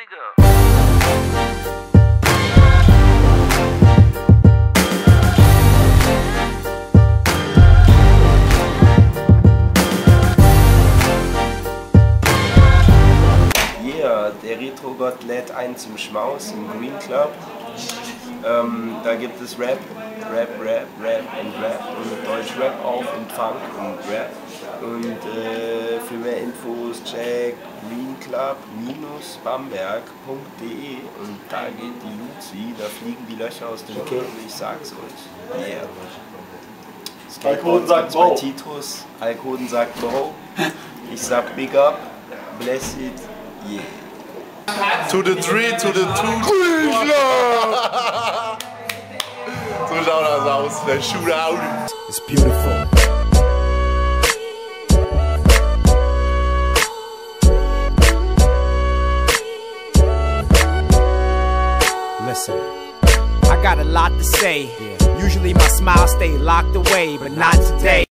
Digga. Der Retro-Gott lädt ein zum Schmaus im Green Club. Da gibt es Rap und Deutsch Rap auch und Funk und Rap. Und für mehr Infos check greenclub-bamberg.de und da geht die Luzi, da fliegen die Löcher aus dem Kinn, ich sag's euch. Yeah. Alkohoden sagt Bro. Titus, Alkohoden sagt Bro. Ich sag Big Up, bless it, yeah. To the 3, to the 2. So schaut das aus, der Shootout. It's beautiful. Listen, I got a lot to say. Usually my smile stay locked away, but not today.